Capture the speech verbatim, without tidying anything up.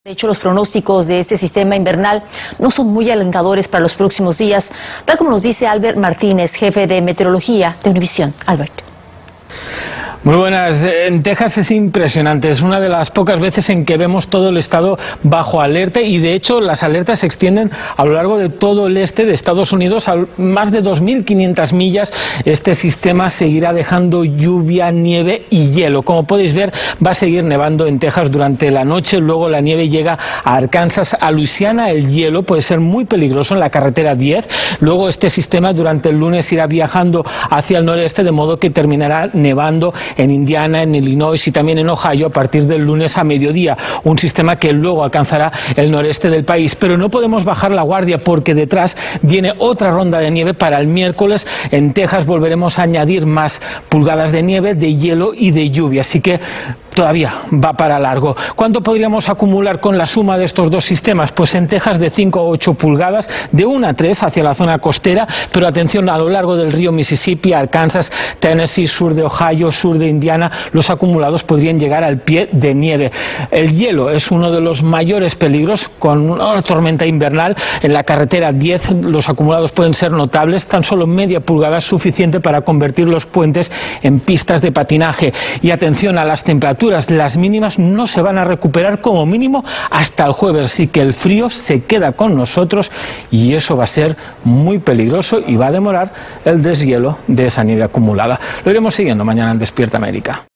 De hecho, los pronósticos de este sistema invernal no son muy alentadores para los próximos días, tal como nos dice Albert Martínez, jefe de meteorología de Univisión. Albert. Muy buenas. En Texas es impresionante. Es una de las pocas veces en que vemos todo el estado bajo alerta y, de hecho, las alertas se extienden a lo largo de todo el este de Estados Unidos, a más de dos mil quinientas millas. Este sistema seguirá dejando lluvia, nieve y hielo. Como podéis ver, va a seguir nevando en Texas durante la noche. Luego la nieve llega a Arkansas, a Luisiana. El hielo puede ser muy peligroso en la carretera diez. Luego este sistema durante el lunes irá viajando hacia el noreste, de modo que terminará nevando en Indiana, en Illinois y también en Ohio a partir del lunes a mediodía. Un sistema que luego alcanzará el noreste del país. Pero no podemos bajar la guardia porque detrás viene otra ronda de nieve para el miércoles. En Texas volveremos a añadir más pulgadas de nieve, de hielo y de lluvia. Así que todavía va para largo. ¿Cuánto podríamos acumular con la suma de estos dos sistemas? Pues en Texas de cinco a ocho pulgadas, de una a tres hacia la zona costera, pero atención, a lo largo del río Mississippi, Arkansas, Tennessee, sur de Ohio, sur de Indiana, los acumulados podrían llegar al pie de nieve. El hielo es uno de los mayores peligros con una tormenta invernal. En la carretera diez los acumulados pueden ser notables, tan solo media pulgada es suficiente para convertir los puentes en pistas de patinaje. Y atención a las temperaturas. Las mínimas no se van a recuperar como mínimo hasta el jueves, así que el frío se queda con nosotros y eso va a ser muy peligroso y va a demorar el deshielo de esa nieve acumulada. Lo iremos siguiendo mañana en Despierta América.